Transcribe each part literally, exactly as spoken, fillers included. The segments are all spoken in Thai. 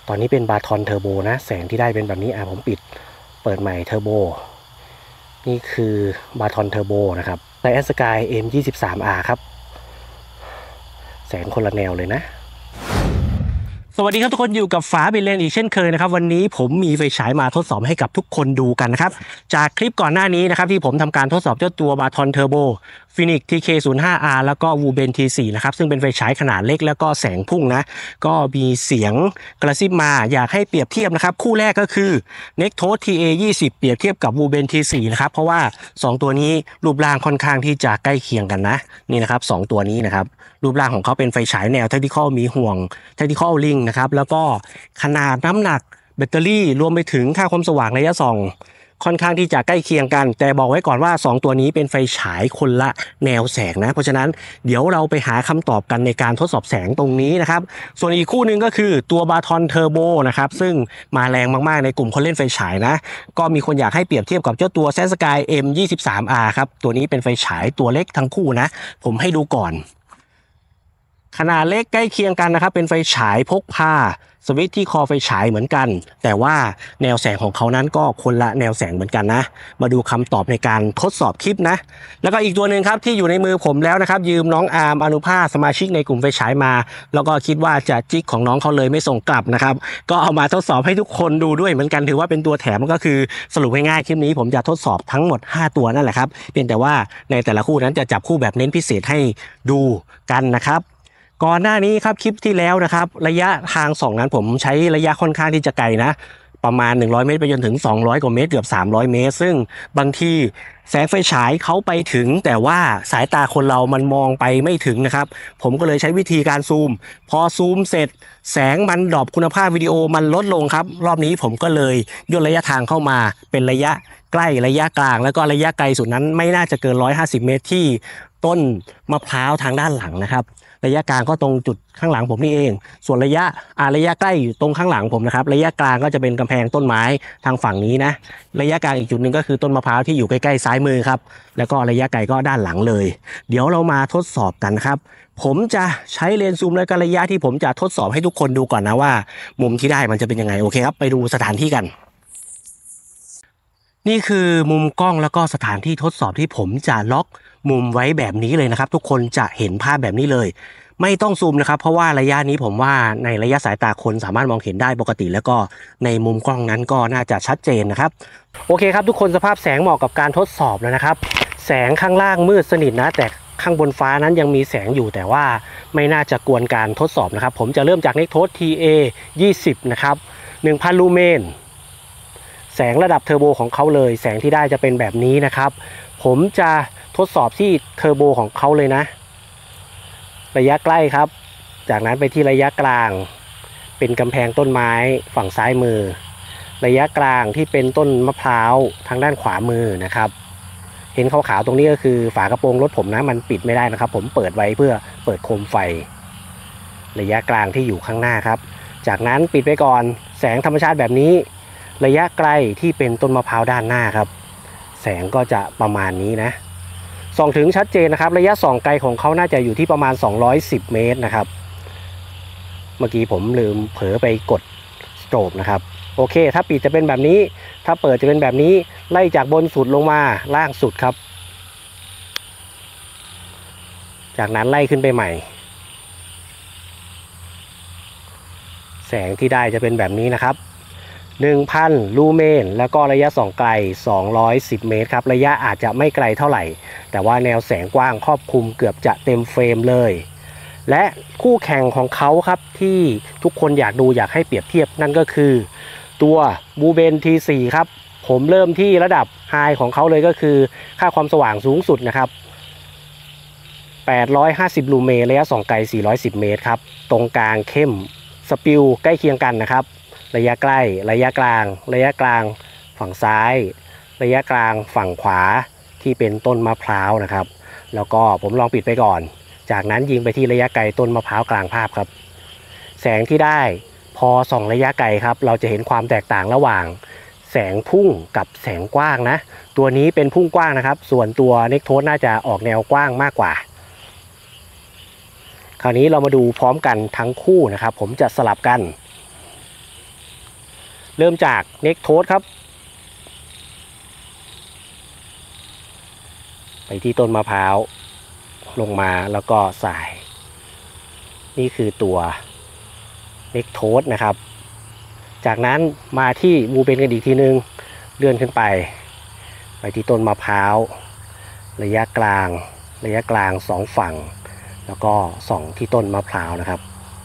ตอนนี้เป็นบาทอนเทอร์โบนะแสงที่ได้เป็นแบบนี้อ่ะผมปิดเปิดใหม่เทอร์โบนี่คือบาทอนเทอร์โบนะครับไลแอนสกาย เอ็ม ยี่สิบสาม อาร์ ครับแสงคนละแนวเลยนะสวัสดีครับทุกคนอยู่กับฝาบิเลนอีกเช่นเคยนะครับวันนี้ผมมีไฟฉายมาทดสอบให้กับทุกคนดูกันนะครับจากคลิปก่อนหน้านี้นะครับที่ผมทำการทดสอบเจ้าตัวบาทอนเทอร์โบฟินิก ที เค ศูนย์ ห้า อาร์ แล้วก็วูเบน ที โฟร์ นะครับซึ่งเป็นไฟฉายขนาดเล็กแล้วก็แสงพุ่งนะก็มีเสียงกระซิบมาอยากให้เปรียบเทียบนะครับคู่แรกก็คือ Nectos ที เอ ยี่สิบ เปรียบเทียบกับวูเบน ที โฟร์ นะครับเพราะว่าสองตัวนี้รูปร่างค่อนข้างที่จะใกล้เคียงกันนะนี่นะครับสองตัวนี้นะครับรูปร่างของเขาเป็นไฟฉายแนว Tactical มีห่วง Tactical Ring นะครับแล้วก็ขนาดน้ำหนักแบตเตอรี่รวมไปถึงค่าความสว่างระยะส่องค่อนข้างที่จะใกล้เคียงกันแต่บอกไว้ก่อนว่าสองตัวนี้เป็นไฟฉายคนละแนวแสงนะเพราะฉะนั้นเดี๋ยวเราไปหาคำตอบกันในการทดสอบแสงตรงนี้นะครับส่วนอีกคู่หนึ่งก็คือตัวบาทอนเทอร์โบนะครับซึ่งมาแรงมากๆในกลุ่มคนเล่นไฟฉายนะก็มีคนอยากให้เปรียบเทียบกับเจ้าตัว Sky เอ็ม ยี่สิบสาม อาร์ ครับตัวนี้เป็นไฟฉายตัวเล็กทั้งคู่นะผมให้ดูก่อนขนาดเล็กใกล้เคียงกันนะครับเป็นไฟฉายพกพาสวิตช์ที่คอไฟฉายเหมือนกันแต่ว่าแนวแสงของเขานั้นก็คนละแนวแสงเหมือนกันนะมาดูคำตอบในการทดสอบคลิปนะแล้วก็อีกตัวหนึ่งครับที่อยู่ในมือผมแล้วนะครับยืมน้องอาร์มอนุภาสสมาชิกในกลุ่มไฟฉายมาแล้วก็คิดว่าจะจิกของน้องเขาเลยไม่ส่งกลับนะครับก็เอามาทดสอบให้ทุกคนดูด้วยเหมือนกันถือว่าเป็นตัวแถมก็คือสรุปง่ายๆคลิปนี้ผมจะทดสอบทั้งหมดห้าตัวนั่นแหละครับเพียงแต่ว่าในแต่ละคู่นั้นจะจับคู่แบบเน้นพิเศษให้ดูกันนะครับก่อนหน้านี้ครับคลิปที่แล้วนะครับระยะทางส่องนั้นผมใช้ระยะค่อนข้างที่จะไกลนะประมาณหนึ่งร้อยเมตรไปจนถึงสองร้อยกว่าเมตรเกือบสามร้อยเมตรซึ่งบางทีแสงไฟฉายเขาไปถึงแต่ว่าสายตาคนเรามันมองไปไม่ถึงนะครับผมก็เลยใช้วิธีการซูมพอซูมเสร็จแสงมันดรอปคุณภาพวิดีโอมันลดลงครับรอบนี้ผมก็เลยย่นระยะทางเข้ามาเป็นระยะใกล้ระยะกลางแล้วก็ระยะไกลสุดนั้นไม่น่าจะเกินหนึ่งร้อยห้าสิบเมตรที่ต้นมะพร้าวทางด้านหลังนะครับระยะกลางก็ตรงจุดข้างหลังผมนี่เองส่วนระยะอ่าระยะใกล้อยู่ตรงข้างหลังผมนะครับระยะกลางก็จะเป็นกำแพงต้นไม้ทางฝั่งนี้นะระยะกลางอีกจุดหนึ่งก็คือต้นมะพร้าวที่อยู่ใกล้ๆซ้ายมือครับแล้วก็ระยะไกลก็ด้านหลังเลยเดี๋ยวเรามาทดสอบกันครับผมจะใช้เลนส์ซูมและก็ระยะที่ผมจะทดสอบให้ทุกคนดูก่อนนะว่ามุมที่ได้มันจะเป็นยังไงโอเคครับไปดูสถานที่กันนี่คือมุมกล้องแล้วก็สถานที่ทดสอบที่ผมจะล็อกมุมไว้แบบนี้เลยนะครับทุกคนจะเห็นภาพแบบนี้เลยไม่ต้องซูมนะครับเพราะว่าระยะนี้ผมว่าในระยะสายตาคนสามารถมองเห็นได้ปกติแล้วก็ในมุมกล้องนั้นก็น่าจะชัดเจนนะครับโอเคครับทุกคนสภาพแสงเหมาะกับการทดสอบแล้วนะครับแสงข้างล่างมืดสนิทนะแต่ข้างบนฟ้านั้นยังมีแสงอยู่แต่ว่าไม่น่าจะกวนการทดสอบนะครับผมจะเริ่มจาก Nectos ที เอ ยี่สิบ นะครับ หนึ่งพัน ลูเมนแสงระดับเทอร์โบของเขาเลยแสงที่ได้จะเป็นแบบนี้นะครับผมจะทดสอบที่เทอร์โบของเขาเลยนะระยะใกล้ครับจากนั้นไปที่ระยะกลางเป็นกำแพงต้นไม้ฝั่งซ้ายมือระยะกลางที่เป็นต้นมะพร้าวทางด้านขวามือนะครับเห็นขาวๆตรงนี้ก็คือฝากระโปรงรถผมนะมันปิดไม่ได้นะครับผมเปิดไว้เพื่อเปิดโคมไฟระยะกลางที่อยู่ข้างหน้าครับจากนั้นปิดไปก่อนแสงธรรมชาติแบบนี้ระยะไกลที่เป็นต้นมะพร้าวด้านหน้าครับแสงก็จะประมาณนี้นะส่องถึงชัดเจนนะครับระยะส่องไกลของเขาน่าจะอยู่ที่ประมาณสองร้อยสิบเมตรนะครับเมื่อกี้ผมลืมเผลอไปกดสโตรบนะครับโอเคถ้าปิดจะเป็นแบบนี้ถ้าเปิดจะเป็นแบบนี้ไล่จากบนสุดลงมาล่างสุดครับจากนั้นไล่ขึ้นไปใหม่แสงที่ได้จะเป็นแบบนี้นะครับหนึ่งพัน ลูเมนแล้วก็ระยะส่องไกลสองร้อยสิบเมตรครับระยะอาจจะไม่ไกลเท่าไหร่แต่ว่าแนวแสงกว้างครอบคลุมเกือบจะเต็มเฟรมเลยและคู่แข่งของเขาครับที่ทุกคนอยากดูอยากให้เปรียบเทียบนั่นก็คือตัวบูเบน ที โฟร์ ครับผมเริ่มที่ระดับไฮของเขาเลยก็คือค่าความสว่างสูงสุดนะครับแปดร้อยห้าสิบ ลูเมนระยะส่องไกลสี่ร้อยสิบเมตรครับตรงกลางเข้มสปิลใกล้เคียงกันนะครับระยะใกล้ระยะกลางระยะกลางฝั่งซ้ายระยะกลางฝั่งขวาที่เป็นต้นมะพร้าวนะครับแล้วก็ผมลองปิดไปก่อนจากนั้นยิงไปที่ระยะไกลต้นมะพร้าวกลางภาพครับแสงที่ได้พอส่องระยะไกลครับเราจะเห็นความแตกต่างระหว่างแสงพุ่งกับแสงกว้างนะตัวนี้เป็นพุ่งกว้างนะครับส่วนตัว Nectos น่าจะออกแนวกว้างมากกว่าคราวนี้เรามาดูพร้อมกันทั้งคู่นะครับผมจะสลับกันเริ่มจากเน็กโทสครับไปที่ต้นมะพร้าวลงมาแล้วก็สายนี่คือตัวเน็กโทสนะครับจากนั้นมาที่บูเบนกันอีกทีนึงเลื่อนขึ้นไปไปที่ต้นมะพร้าวระยะกลางระยะกลางสองฝั่งแล้วก็ส่องที่ต้นมะพร้าวนะครับ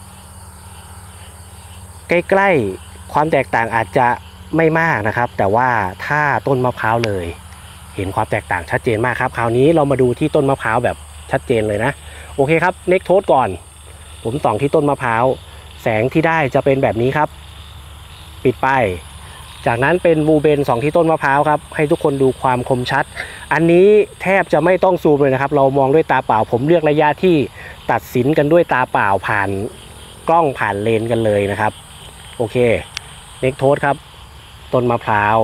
ใกล้ๆความแตกต่างอาจจะไม่มากนะครับแต่ว่าถ้าต้นมะพร้าวเลยเห็นความแตกต่างชัดเจนมากครับคราวนี้เรามาดูที่ต้นมะพร้าวแบบชัดเจนเลยนะโอเคครับเน็กโทสก่อนผมส่องที่ต้นมะพร้าวแสงที่ได้จะเป็นแบบนี้ครับปิดไปจากนั้นเป็นบูเบนสองที่ต้นมะพร้าวครับให้ทุกคนดูความคมชัดอันนี้แทบจะไม่ต้องซูมเลยนะครับเรามองด้วยตาเปล่าผมเลือกระยะที่ตัดสินกันด้วยตาเปล่าผ่านกล้องผ่านเลนกันเลยนะครับโอเคเน็กโทสครับต้นมะพร้าว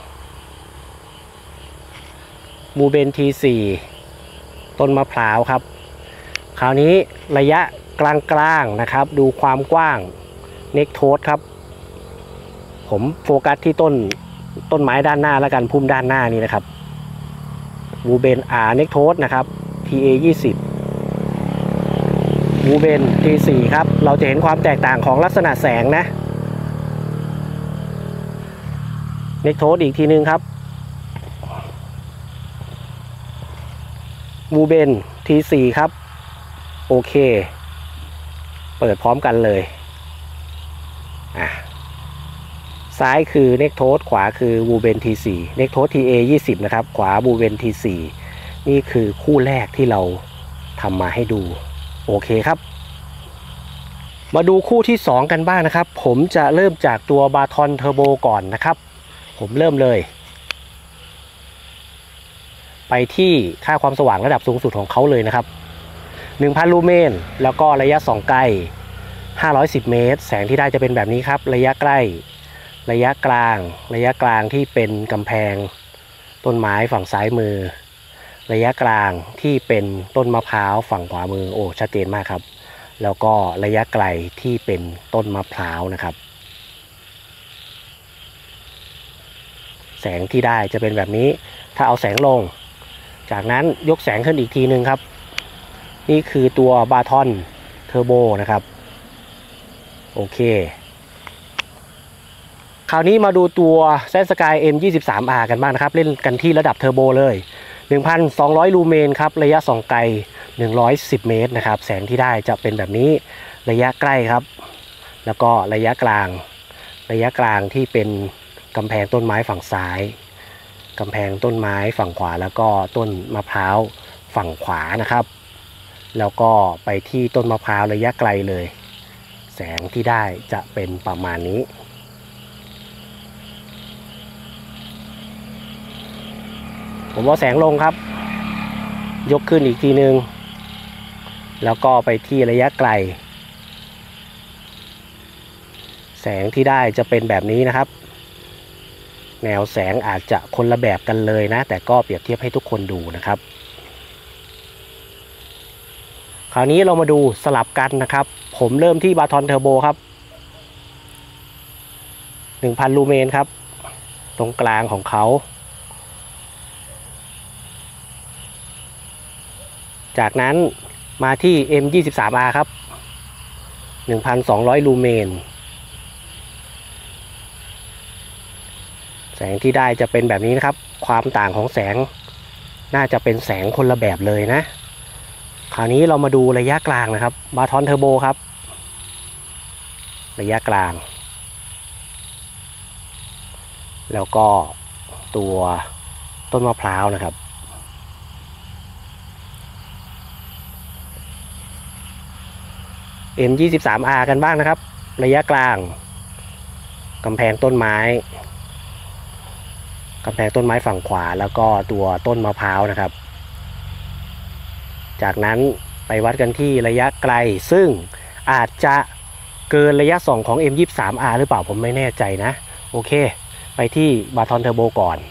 บูเบนทีสี่ต้นมะพร้าวครับคราวนี้ระยะกลางๆนะครับดูความกว้างเน็กโทสครับผมโฟกัสที่ต้นต้นไม้ด้านหน้าแล้วกันพุ่มด้านหน้านี้นะครับบูเบนอาร์เน็กโทสนะครับ ที เอ ยี่สิบ บูเบน ที สี่ ครับเราจะเห็นความแตกต่างของลักษณะแสงนะเน็กโทสอีกทีนึงครับบูเบน ที สี่ ครับโอเคเปิดพร้อมกันเลยอ่ะซ้ายคือเน็กโทสขวาคือบูเบน ที สี่ เน็กโทส ที เอ ยี่สิบ นะครับขวาบูเบน ที สี่ นี่คือคู่แรกที่เราทำมาให้ดูโอเคครับมาดูคู่ที่สองกันบ้างนะครับผมจะเริ่มจากตัวบาทอนเทอร์โบก่อนนะครับผมเริ่มเลยไปที่ค่าความสว่างระดับสูงสุดของเขาเลยนะครับ หนึ่งพัน ลูเมนแล้วก็ระยะส่องไกลห้าร้อยสิบเมตรแสงที่ได้จะเป็นแบบนี้ครับระยะใกล้ระยะกลางระยะกลางที่เป็นกำแพงต้นไม้ฝั่งซ้ายมือระยะกลางที่เป็นต้นมะพร้าวฝั่งขวามือโอ้ชัดเจนมากครับแล้วก็ระยะไกลที่เป็นต้นมะพร้าวนะครับแสงที่ได้จะเป็นแบบนี้ถ้าเอาแสงลงจากนั้นยกแสงขึ้นอีกทีนึงครับนี่คือตัวบาทอนเทอร์โบนะครับโอเคคราวนี้มาดูตัว แซด สกาย เอ็ม ยี่สิบสาม อาร์ กันบ้างนะครับเล่นกันที่ระดับเทอร์โบเลย หนึ่งพันสองร้อย ลูเมนครับระยะส่องไกลหนึ่งร้อยสิบเมตรนะครับแสงที่ได้จะเป็นแบบนี้ระยะใกล้ครับแล้วก็ระยะกลางระยะกลางที่เป็นกำแพงต้นไม้ฝั่งซ้ายกำแพงต้นไม้ฝั่งขวาแล้วก็ต้นมะพร้าวฝั่งขวานะครับแล้วก็ไปที่ต้นมะพร้าวระยะไกลเลยแสงที่ได้จะเป็นประมาณนี้ผมเอาแสงลงครับยกขึ้นอีกทีนึงแล้วก็ไปที่ระยะไกลแสงที่ได้จะเป็นแบบนี้นะครับแนวแสงอาจจะคนละแบบกันเลยนะแต่ก็เปรียบเทียบให้ทุกคนดูนะครับคราวนี้เรามาดูสลับกันนะครับผมเริ่มที่บาทอนเทอร์โบครับ หนึ่งพัน ลูเมนครับตรงกลางของเขาจากนั้นมาที่ เอ็ม ยี่สิบสาม อาร์ ครับ หนึ่งพันสองร้อย ลูเมนแสงที่ได้จะเป็นแบบนี้นะครับความต่างของแสงน่าจะเป็นแสงคนละแบบเลยนะคราวนี้เรามาดูระยะกลางนะครับบาทอนเทอร์โบครับระยะกลางแล้วก็ตัวต้นมะพร้าวนะครับ เอ็ม ยี่สิบสาม อาร์ กันบ้างนะครับระยะกลางกำแพงต้นไม้กำแพงต้นไม้ฝั่งขวาแล้วก็ตัวต้นมะพร้าวนะครับจากนั้นไปวัดกันที่ระยะไกลซึ่งอาจจะเกินระยะส่องของ เอ็ม ยี่สิบสาม อาร์ หรือเปล่าผมไม่แน่ใจนะโอเคไปที่บาทอนเทอร์โบก่อน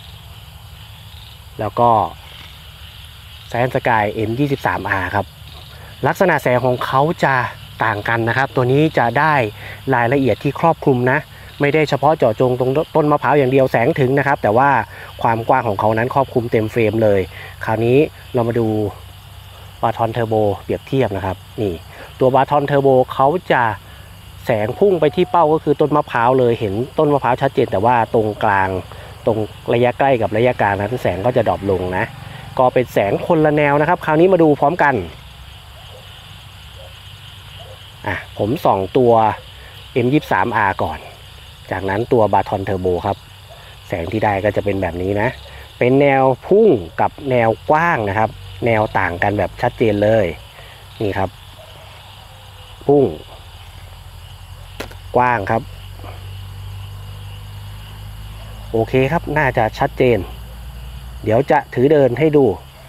แล้วก็แซด สกาย เอ็ม ยี่สิบสาม อาร์ ครับลักษณะแสงของเขาจะต่างกันนะครับตัวนี้จะได้รายละเอียดที่ครอบคลุมนะไม่ได้เฉพาะเจาะจงตรงต้นมะพร้าวอย่างเดียวแสงถึงนะครับแต่ว่าความกว้างของเขานั้นครอบคลุมเต็มเฟรมเลยคราวนี้เรามาดูบาทอนเทอร์โบเปรียบเทียบนะครับนี่ตัวบาทอนเทอร์โบเขาจะแสงพุ่งไปที่เป้าก็คือต้นมะพร้าวเลยเห็นต้นมะพร้าวชัดเจนแต่ว่าตรงกลางตรงระยะใกล้กับระยะกลางนั้นแสงก็จะดรอปลงนะก็เป็นแสงคนละแนวนะครับคราวนี้มาดูพร้อมกันอ่ะผมส่องตัว เอ็ม ยี่สิบสาม อาร์ ก่อนจากนั้นตัวบาทอนเทอร์โบครับแสงที่ได้ก็จะเป็นแบบนี้นะเป็นแนวพุ่งกับแนวกว้างนะครับแนวต่างกันแบบชัดเจนเลยนี่ครับพุ่งกว้างครับโอเคครับน่าจะชัดเจนเดี๋ยวจะถือเดินให้ดู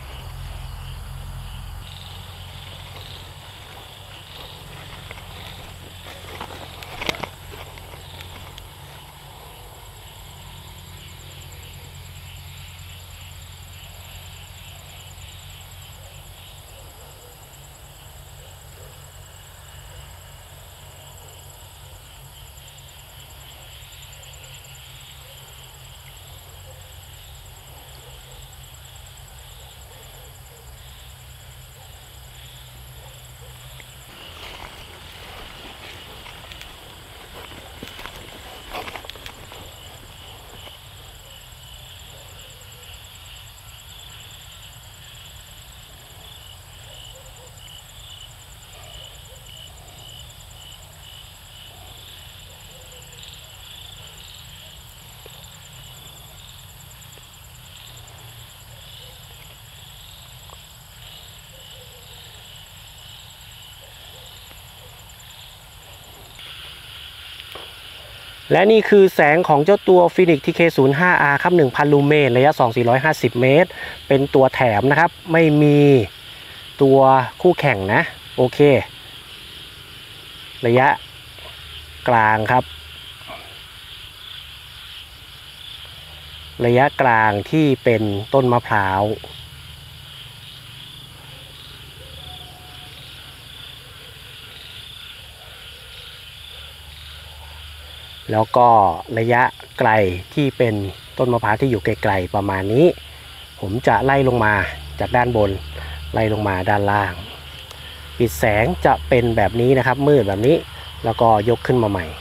และนี่คือแสงของเจ้าตัว Phoenix ที เค ศูนย์ ห้า อาร์ ครับ หนึ่งพัน ลูเมนระยะ สองพันสี่ร้อยห้าสิบ เมตรเป็นตัวแถมนะครับไม่มีตัวคู่แข่งนะโอเคระยะกลางครับระยะกลางที่เป็นต้นมะพร้าวแล้วก็ระยะไกลที่เป็นต้นมะพร้าวที่อยู่ไกลๆประมาณนี้ผมจะไล่ลงมาจากด้านบนไล่ลงมาด้านล่างปิดแสงจะเป็นแบบนี้นะครับมืดแบบนี้แล้วก็ยกขึ้นมาใหม่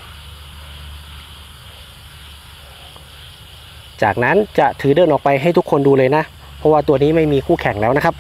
จากนั้นจะถือเดินออกไปให้ทุกคนดูเลยนะเพราะว่าตัวนี้ไม่มีคู่แข่งแล้วนะครับ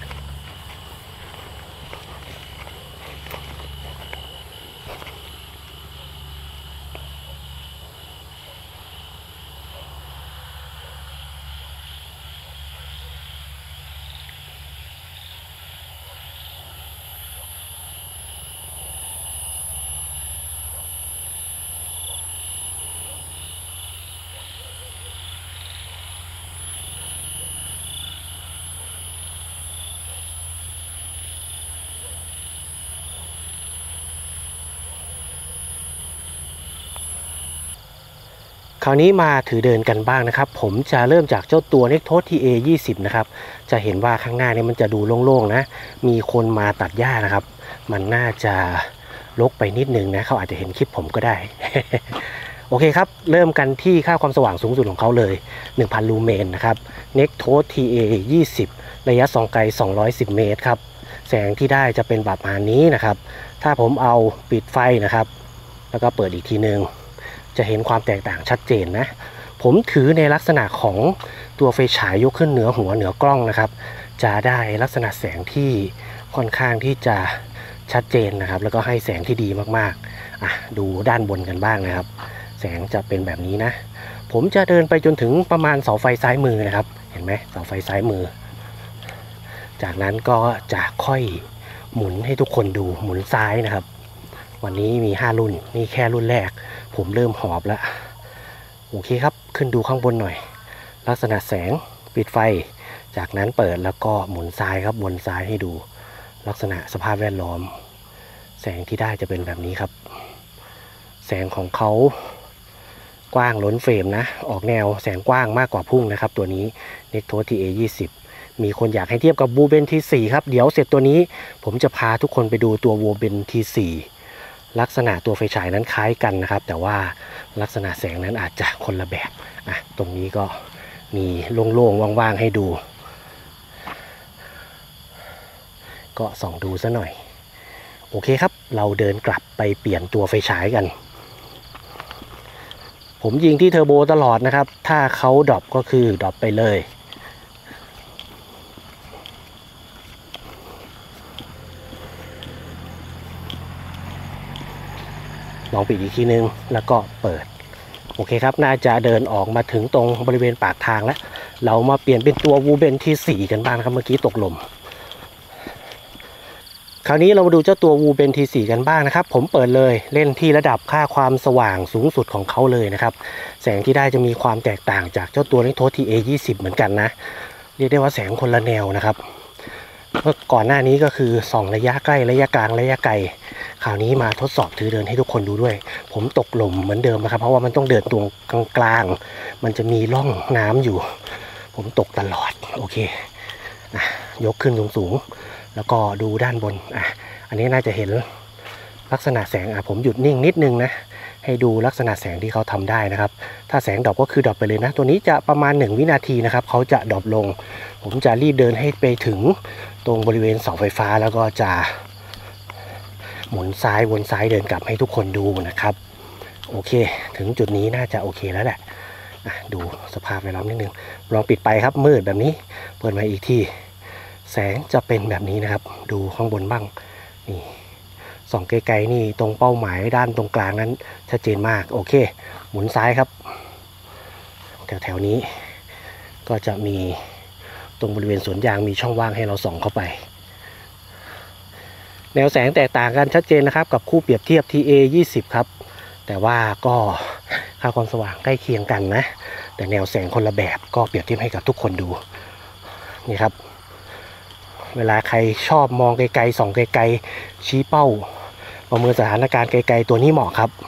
คราวนี้มาถือเดินกันบ้างนะครับผมจะเริ่มจากเจ้าตัว Nectos ที เอ ยี่สิบ นะครับจะเห็นว่าข้างหน้านี้มันจะดูโล่งๆนะมีคนมาตัดหญ้านะครับมันน่าจะรกไปนิดนึงนะเขาอาจจะเห็นคลิปผมก็ได้ โอเคครับเริ่มกันที่ค่าความสว่างสูงสุดของเขาเลย หนึ่งพัน ลูเมนนะครับ Nectos ที เอ ยี่สิบ ระยะส่องไกลสองร้อยสิบเมตรครับแสงที่ได้จะเป็นแบบนี้นะครับถ้าผมเอาปิดไฟนะครับแล้วก็เปิดอีกทีนึงจะเห็นความแตกต่างชัดเจนนะผมถือในลักษณะของตัวไฟฉายยกขึ้นเหนือหัวเหนือกล้องนะครับจะได้ลักษณะแสงที่ค่อนข้างที่จะชัดเจนนะครับแล้วก็ให้แสงที่ดีมากๆอ่ะดูด้านบนกันบ้างนะครับแสงจะเป็นแบบนี้นะผมจะเดินไปจนถึงประมาณเสาไฟซ้ายมือนะครับเห็นไหมเสาไฟซ้ายมือจากนั้นก็จะค่อยหมุนให้ทุกคนดูหมุนซ้ายนะครับวันนี้มีห้ารุ่นนี่แค่รุ่นแรกผมเริ่มหอบแล้วโอเคครับขึ้นดูข้างบนหน่อยลักษณะแสงปิดไฟจากนั้นเปิดแล้วก็หมุนซ้ายครับวนซ้ายให้ดูลักษณะสภาพแวดล้อมแสงที่ได้จะเป็นแบบนี้ครับแสงของเขากว้างล้นเฟรมนะออกแนวแสงกว้างมากกว่าพุ่งนะครับตัวนี้ Nectos ที เอ ยี่สิบ มีคนอยากให้เทียบกับ Wuben ที โฟร์ ครับเดี๋ยวเสร็จตัวนี้ผมจะพาทุกคนไปดูตัว Wuben ที โฟร์ลักษณะตัวไฟฉายนั้นคล้ายกันนะครับแต่ว่าลักษณะแสงนั้นอาจจะคนละแบบอ่ะตรงนี้ก็มีโล่งๆว่างๆให้ดูก็ส่องดูซะหน่อยโอเคครับเราเดินกลับไปเปลี่ยนตัวไฟฉายกันผมยิงที่เทอร์โบตลอดนะครับถ้าเขาดรอปก็คือดรอปไปเลยลองปิดอีกทีนึงแล้วก็เปิดโอเคครับน่าจะเดินออกมาถึงตรงบริเวณปากทางแล้วเรามาเปลี่ยนเป็นตัววูเบนที่สี่กันบ้างครับเมื่อกี้ตกลมคราวนี้เรามาดูเจ้าตัววูเบนทีสี่กันบ้างนะครับผมเปิดเลยเล่นที่ระดับค่าความสว่างสูงสุดของเขาเลยนะครับแสงที่ได้จะมีความแตกต่างจากเจ้าตัวเล็กโทส ที เอ ยี่สิบเหมือนกันนะเรียกได้ว่าแสงคนละแนวนะครับเมื่อก่อนหน้านี้ก็คือส่องระยะใกล้ระยะกลางระยะไกลคราวนี้มาทดสอบถือเดินให้ทุกคนดูด้วยผมตกหล่มเหมือนเดิมนะครับเพราะว่ามันต้องเดินตรงกลางๆมันจะมีร่องน้ำอยู่ผมตกตลอดโอเคอ่ะยกขึ้นสูงๆแล้วก็ดูด้านบนอ่ะอันนี้น่าจะเห็นลักษณะแสงอ่ะผมหยุดนิ่งนิดนึงนะให้ดูลักษณะแสงที่เขาทำได้นะครับถ้าแสงดรอปก็คือดรอปไปเลยนะตัวนี้จะประมาณหนึ่งวินาทีนะครับเขาจะดรอปลงผมจะรีบเดินให้ไปถึงตรงบริเวณเสาไฟฟ้าแล้วก็จะหมุนซ้ายวนซ้ายเดินกลับให้ทุกคนดูนะครับโอเคถึงจุดนี้น่าจะโอเคแล้วแหละดูสภาพแวดล้อมนิดนึงลองปิดไปครับมืดแบบนี้เปิดมาอีกทีแสงจะเป็นแบบนี้นะครับดูข้างบนบ้างนี่ส่องไกลๆนี่ตรงเป้าหมายด้านตรงกลางนั้นชัดเจนมากโอเคหมุนซ้ายครับแถวๆนี้ก็จะมีตรงบริเวณสวนยางมีช่องว่างให้เราส่องเข้าไปแนวแสงแตกต่างกันชัดเจนนะครับกับคู่เปรียบเทียบ ที เอ ยี่สิบ ครับแต่ว่าก็ค่าความสว่างใกล้เคียงกันนะแต่แนวแสงคนละแบบก็เปรียบเทียบให้กับทุกคนดูนี่ครับเวลาใครชอบมองไกลๆส่องไกลๆชี้เป้าประเมินสถานการณ์ไกลๆตัวนี้เหมาะครับ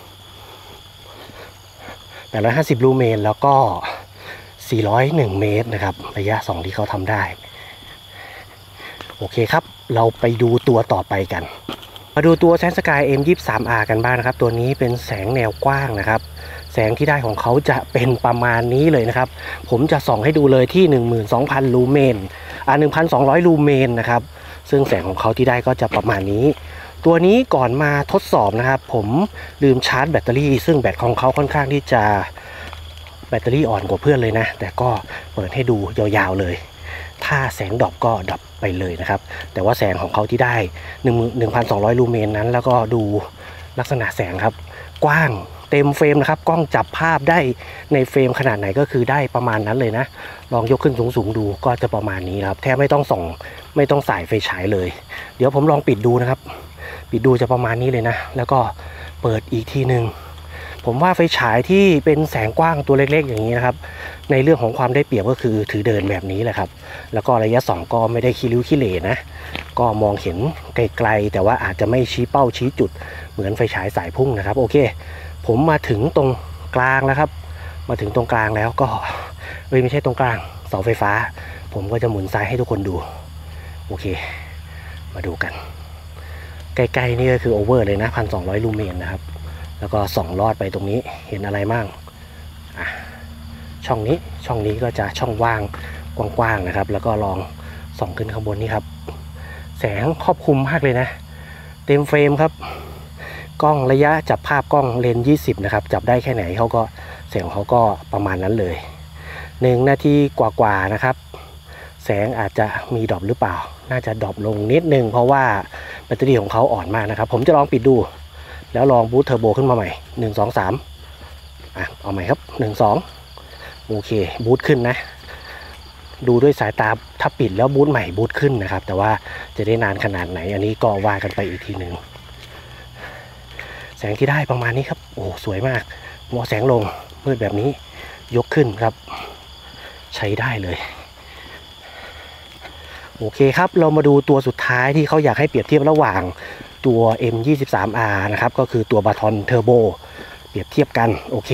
แปดร้อยห้าสิบลูเมนแล้วก็สี่ร้อยเอ็ดเมตรนะครับระยะสองที่เขาทำได้โอเคครับเราไปดูตัวต่อไปกันมาดูตัว SandSky เอ็ม ยี่สิบสาม อาร์ กันบ้างนะครับตัวนี้เป็นแสงแนวกว้างนะครับแสงที่ได้ของเขาจะเป็นประมาณนี้เลยนะครับผมจะส่องให้ดูเลยที่ หนึ่งหมื่นสองพัน ลูเมนอ่า หนึ่งพันสองร้อย ลูเมนนะครับซึ่งแสงของเขาที่ได้ก็จะประมาณนี้ตัวนี้ก่อนมาทดสอบนะครับผมลืมชาร์จแบตเตอรี่ซึ่งแบตของเขาค่อนข้างที่จะแบตเตอรี่อ่อนกว่าเพื่อนเลยนะแต่ก็เปิดให้ดูยาวๆเลยถ้าแสงดรอปก็ดรอปไปเลยนะครับแต่ว่าแสงของเขาที่ได้ หนึ่งพันสองร้อย ลูเมนนั้นแล้วก็ดูลักษณะแสงครับกว้างเต็มเฟรมนะครับกล้องจับภาพได้ในเฟรมขนาดไหนก็คือได้ประมาณนั้นเลยนะลองยกขึ้นสูงๆดูก็จะประมาณนี้ครับแทบไม่ต้องส่องไม่ต้องใส่ไฟฉายเลยเดี๋ยวผมลองปิดดูนะครับปิดดูจะประมาณนี้เลยนะแล้วก็เปิดอีกทีหนึ่งผมว่าไฟฉายที่เป็นแสงกว้างตัวเล็กๆอย่างนี้นะครับในเรื่องของความได้เปรียบก็คือถือเดินแบบนี้แหละครับแล้วก็ระยะส่องก็ไม่ได้ขี้ริ้วขี้เหร่นะก็มองเห็นไกลๆแต่ว่าอาจจะไม่ชี้เป้าชี้จุดเหมือนไฟฉายสายพุ่งนะครับโอเคผมมาถึงตรงกลางแล้วครับมาถึงตรงกลางแล้วก็เอ้ยไม่ใช่ตรงกลางเสาไฟฟ้าผมก็จะหมุนซ้ายให้ทุกคนดูโอเคมาดูกันใกล้ๆนี่ก็คือโอเวอร์เลยนะ หนึ่งพันสองร้อย ลูเมนนะครับแล้วก็ส่องลอดไปตรงนี้เห็นอะไรมั่งอ่ะช่องนี้ช่องนี้ก็จะช่องว่างกว้างๆนะครับแล้วก็ลองส่องขึ้นข้างบนนี้ครับแสงครอบคลุมมากเลยนะเต็มเฟรมครับกล้องระยะจับภาพกล้องเลนส์ยี่สิบนะครับจับได้แค่ไหนเขาก็แสงเขาก็ประมาณนั้นเลยหนึ่งนาทีกว่าๆนะครับแสงอาจจะมีดรอปหรือเปล่าน่าจะดรอปลงนิดนึงเพราะว่าแบตเตอรี่ของเขาอ่อนมากนะครับผมจะลองปิดดูแล้วลองบูตเทอร์โบขึ้นมาใหม่หนึ่ง สอง สามอ่ะเอาใหม่ครับหนึ่ง สองโอเคบูตขึ้นนะดูด้วยสายตาถ้าปิดแล้วบูตใหม่บูตขึ้นนะครับแต่ว่าจะได้นานขนาดไหนอันนี้ก็ว่ากันไปอีกทีหนึ่งแสงที่ได้ประมาณนี้ครับโอ้สวยมากมอแสงลงมืดแบบนี้ยกขึ้นครับใช้ได้เลยโอเคครับเรามาดูตัวสุดท้ายที่เขาอยากให้เปรียบเทียบระหว่างตัว เอ็ม ยี่สิบสาม อาร์ นะครับก็คือตัวบาทอนเทอร์โบเปรียบเทียบกันโอเค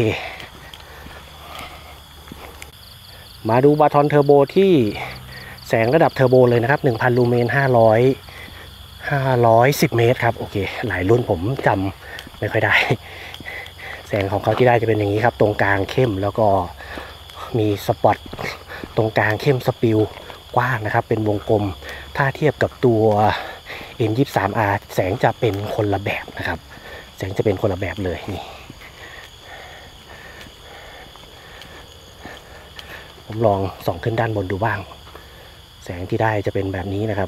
มาดูบาทอนเทอร์โบที่แสงระดับเทอร์โบเลยนะครับ หนึ่งพัน ลูเมน ห้าร้อย ห้าร้อยสิบ เมตรครับโอเคหลายรุ่นผมจำไม่ค่อยได้แสแสงของเขาที่ได้จะเป็นอย่างนี้ครับตรงกลางเข้มแล้วก็มีสปอตตรงกลางเข้มสปิลกว้างนะครับเป็นวงกลมถ้าเทียบกับตัว เอ็ม ยี่สิบสาม อาร์ แสงจะเป็นคนละแบบนะครับแสงจะเป็นคนละแบบเลยนี่ผมลองส่องขึ้นด้านบนดูบ้างแสงที่ได้จะเป็นแบบนี้นะครับ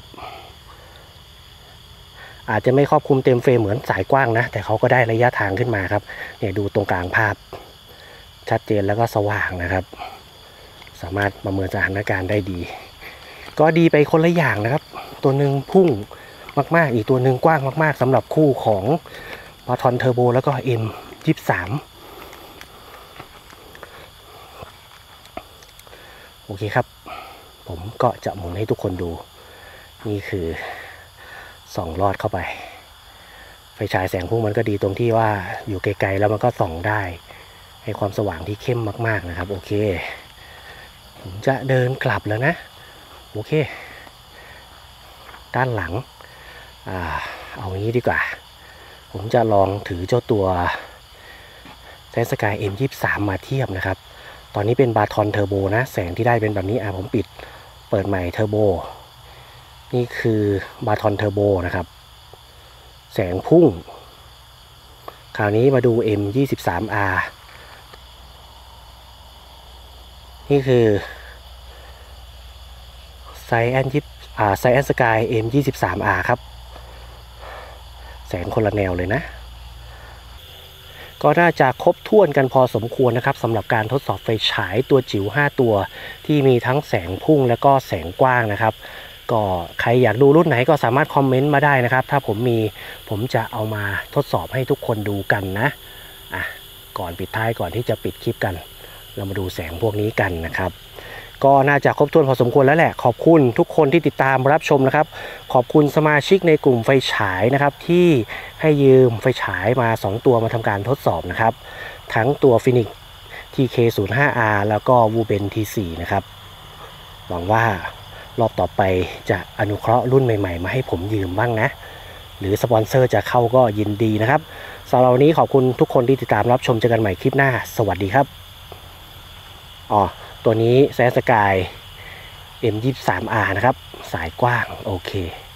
อาจจะไม่ครอบคลุมเต็มเฟรมเหมือนสายกว้างนะแต่เขาก็ได้ระยะทางขึ้นมาครับเนี่ยดูตรงกลางภาพชัดเจนแล้วก็สว่างนะครับสามารถประเมินสถานการณ์ได้ดีก็ดีไปคนละอย่างนะครับตัวหนึ่งพุ่งมากๆอีกตัวหนึ่งกว้างมากๆสำหรับคู่ของบาทอนเทอร์โบแล้วก็ เอ็ม ยี่สิบสาม โอเคครับผมก็จะหมุนให้ทุกคนดูนี่คือส่องลอดเข้าไปไฟฉายแสงพุ่งมันก็ดีตรงที่ว่าอยู่ไกลๆแล้วมันก็ส่องได้ให้ความสว่างที่เข้มมากๆนะครับโอเคผมจะเดินกลับแล้วนะโอเคด้านหลังอ่าเอางี้ดีกว่าผมจะลองถือเจ้าตัวแซนสกาย เอ็ม ยี่สิบสาม มาเทียบนะครับตอนนี้เป็นบาทอนเทอร์โบนะแสงที่ได้เป็นแบบนี้อ่ะผมปิดเปิดใหม่เทอร์โบนี่คือบาทอนเทอร์โบนะครับแสงพุ่งคราวนี้มาดู เอ็ม ยี่สิบสาม อาร์ นี่คือไซแอนยิปอ่าไซแอนสกาย เอ็ม ยี่สิบสาม อาร์ ครับแสงคนละแนวเลยนะก็น่าจะครบถ้วนกันพอสมควรนะครับสำหรับการทดสอบไฟฉายตัวจิ๋วห้าตัวที่มีทั้งแสงพุ่งและก็แสงกว้างนะครับก็ใครอยากดูรุ่นไหนก็สามารถคอมเมนต์มาได้นะครับถ้าผมมีผมจะเอามาทดสอบให้ทุกคนดูกันนะอ่ะก่อนปิดท้ายก่อนที่จะปิดคลิปกันเรามาดูแสงพวกนี้กันนะครับก็น่าจะครบถ้วนพอสมควรแล้วแหละขอบคุณทุกคนที่ติดตามรับชมนะครับขอบคุณสมาชิกในกลุ่มไฟฉายนะครับที่ให้ยืมไฟฉายมาสองตัวมาทำการทดสอบนะครับทั้งตัว Phoenix ที เค ศูนย์ ห้า อาร์ แล้วก็ Wuben ที โฟร์ นะครับหวังว่ารอบต่อไปจะอนุเคราะห์รุ่นใหม่ๆมาให้ผมยืมบ้างนะหรือสปอนเซอร์จะเข้าก็ยินดีนะครับสำหรับวันนี้ขอบคุณทุกคนที่ติดตามรับชมเจอกันใหม่คลิปหน้าสวัสดีครับอ๋อตัวนี้แซนสกาย เอ็ม ยี่สิบสาม อาร์ นะครับสายกว้างโอเค